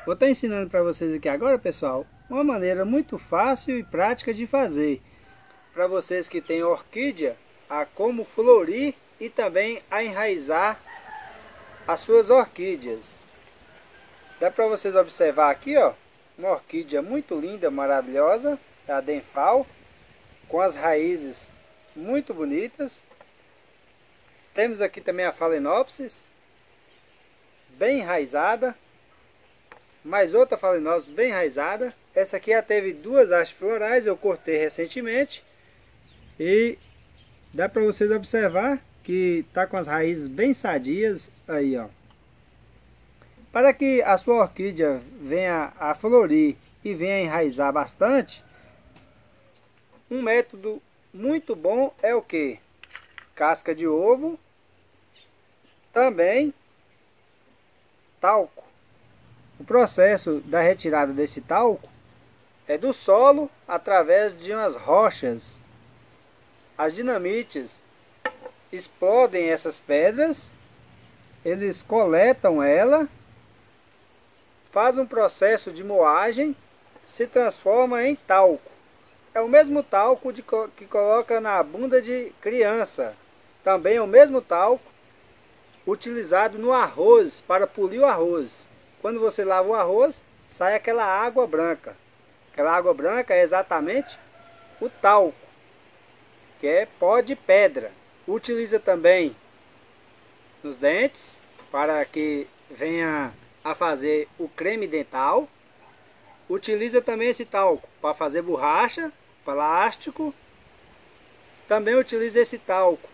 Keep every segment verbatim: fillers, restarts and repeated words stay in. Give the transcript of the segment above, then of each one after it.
Vou estar ensinando para vocês aqui agora, pessoal, uma maneira muito fácil e prática de fazer. Para vocês que têm orquídea, a como florir e também a enraizar as suas orquídeas. Dá para vocês observar aqui, ó, uma orquídea muito linda, maravilhosa, a Denfal, com as raízes muito bonitas. Temos aqui também a Phalaenopsis, bem enraizada. Mais outra Phalaenopsis bem enraizada. Essa aqui já teve duas hastes florais, eu cortei recentemente. E dá para vocês observar que está com as raízes bem sadias aí, ó. Para que a sua orquídea venha a florir e venha a enraizar bastante, um método muito bom é o que? Casca de ovo, também talco. O processo da retirada desse talco é do solo através de umas rochas. As dinamites explodem essas pedras, eles coletam ela, faz um processo de moagem, se transforma em talco. É o mesmo talco de, que coloca na bunda de criança. Também é o mesmo talco utilizado no arroz, para polir o arroz. Quando você lava o arroz, sai aquela água branca. Aquela água branca é exatamente o talco, que é pó de pedra. Utiliza também nos dentes, para que venha a fazer o creme dental. Utiliza também esse talco para fazer borracha, plástico. Também utiliza esse talco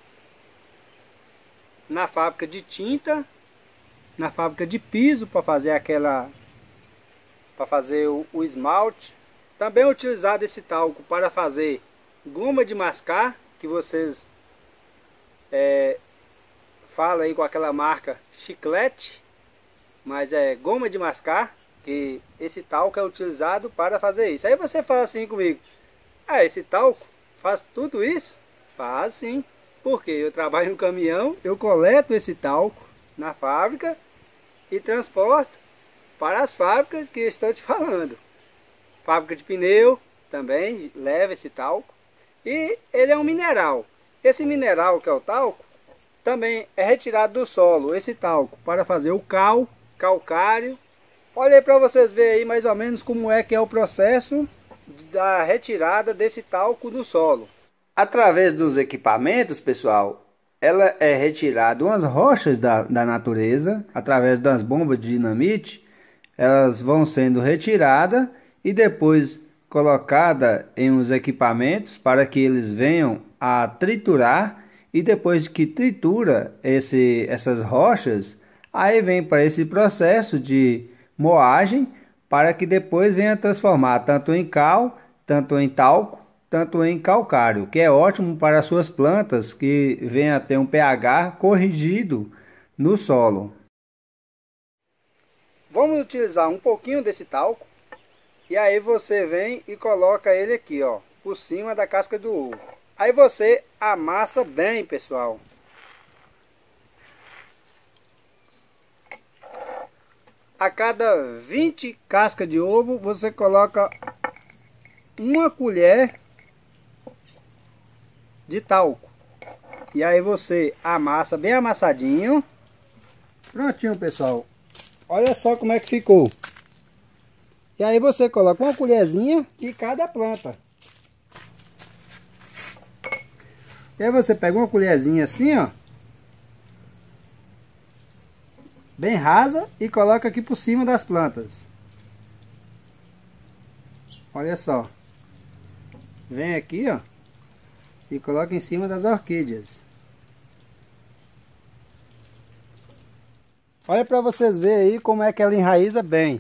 na fábrica de tinta, na fábrica de piso, para fazer aquela, para fazer o, o esmalte. Também é utilizado esse talco para fazer goma de mascar, que vocês é, falam aí com aquela marca Chiclete, mas é goma de mascar, que esse talco é utilizado para fazer isso. Aí você fala assim comigo: ah, esse talco faz tudo isso? Faz sim, porque eu trabalho no caminhão, eu coleto esse talco na fábrica e transporto para as fábricas que eu estou te falando. Fábrica de pneu também leva esse talco. E ele é um mineral. Esse mineral, que é o talco, também é retirado do solo, esse talco, para fazer o cal, calcário. Olha aí para vocês verem aí mais ou menos como é que é o processo da retirada desse talco do solo. Através dos equipamentos, pessoal, ela é retirada umas rochas da, da natureza, através das bombas de dinamite. Elas vão sendo retiradas e depois colocada em uns equipamentos para que eles venham a triturar, e depois que tritura esse, essas rochas, aí vem para esse processo de moagem, para que depois venha transformar tanto em cal, tanto em talco, tanto em calcário, que é ótimo para as suas plantas que venham a ter um pH corrigido no solo. Vamos utilizar um pouquinho desse talco. E aí você vem e coloca ele aqui, ó, por cima da casca do ovo. Aí você amassa bem, pessoal. A cada vinte cascas de ovo, você coloca uma colher de talco. E aí você amassa bem amassadinho. Prontinho, pessoal. Olha só como é que ficou. E aí você coloca uma colherzinha de cada planta. E aí você pega uma colherzinha assim, ó, bem rasa, e coloca aqui por cima das plantas. Olha só. Vem aqui, ó, e coloca em cima das orquídeas. Olha para vocês verem aí como é que ela enraiza bem.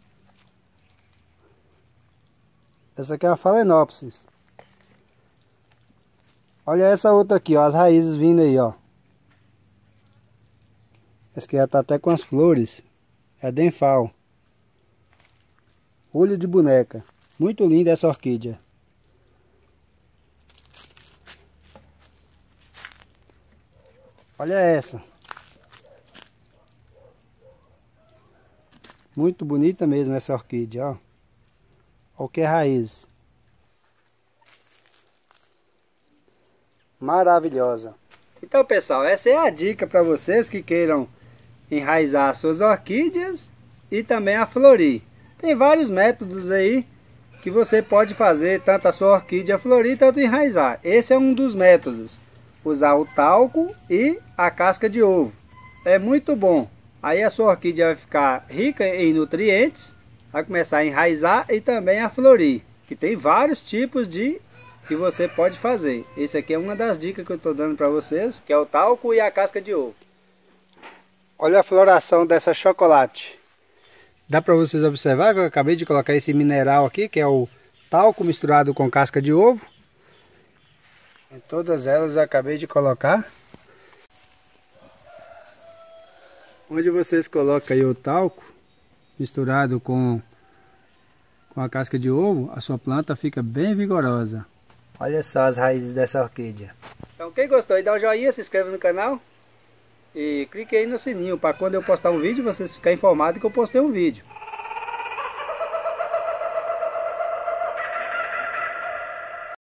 Essa aqui é a Phalaenopsis. Olha essa outra aqui, ó, as raízes vindo aí, ó. Essa aqui já tá até com as flores. É a Denfal. Olho de boneca. Muito linda essa orquídea. Olha essa. Muito bonita mesmo essa orquídea, ó. Olha o que é raiz. Maravilhosa. Então, pessoal, essa é a dica para vocês que queiram enraizar as suas orquídeas e também a florir. Tem vários métodos aí que você pode fazer, tanto a sua orquídea florir, tanto enraizar. Esse é um dos métodos. Usar o talco e a casca de ovo. É muito bom. Aí a sua orquídea vai ficar rica em nutrientes, vai começar a enraizar e também a florir. Que tem vários tipos de que você pode fazer. Esse aqui é uma das dicas que eu estou dando para vocês, que é o talco e a casca de ovo. Olha a floração dessa chocolate. Dá para vocês observar que eu acabei de colocar esse mineral aqui, que é o talco misturado com casca de ovo. Em todas elas eu acabei de colocar. Onde vocês colocam aí o talco misturado com, com a casca de ovo, a sua planta fica bem vigorosa. Olha só as raízes dessa orquídea. Então quem gostou aí dá um joinha, se inscreve no canal e clique aí no sininho para quando eu postar um vídeo vocês ficarem informados que eu postei um vídeo.